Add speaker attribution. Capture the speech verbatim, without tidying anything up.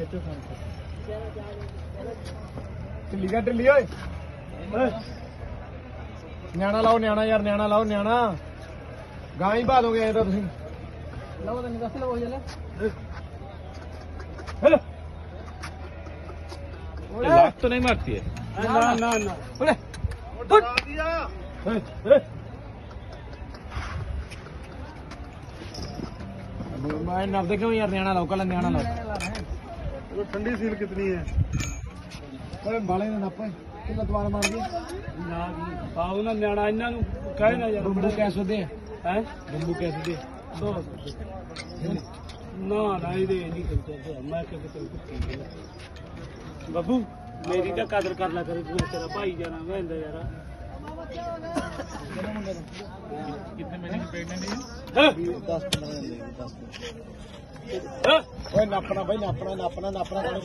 Speaker 1: ਢਿੱਲੀ ਗਾ ਢਿੱਲੀ ਓਏ ਨਿਆਣਾ ਲਾਓ ਨਿਆਣਾ ਯਾਰ ਨਿਆਣਾ ਲਾਓ ਨਿਆਣਾ ਗਾਂ ਹੀ ਪਾ ਦੋਗੇ ਐ ਤਾਂ ਤੁਸੀਂ ਲਓ ਤੈਨੂੰ ਦੱਸ ਲਓ ਜਲੇ
Speaker 2: लाख तो नहीं मारती है
Speaker 1: ना ना ना मैं नब देखो यार न्याणा लाओ कल न्याणा लाओ ठंडी सील कितनी है बाले ने नप कितना द्वार मार दिया ना पाओ ना न्याणा इन्हां नूं कहे ना यार बंबू कैसे दे हैं बंबू कैसे दे ना ना ये नहीं करते मैं के ਬੱਬੂ ਮੇਰੀ ਤਾਂ ਕਦਰ ਕਰ ਲਿਆ ਕਰੇ ਤੂੰ ਤੇਰਾ ਭਾਈ ਜਾਣਾ ਕਹਿੰਦਾ ਯਾਰ ਕਿੰਨੇ ਮਹੀਨੇ ਦੀ ਪ੍ਰੈਗਨੈਂਟ ਹੈ ਦਸ ਪੰਦਰਾਂ ਦਿਨ ਦਸ ਓਏ ਨਾਪਣਾ ਬਈ ਨਾਪਣਾ ਨਾਪਣਾ ਨਾਪਣਾ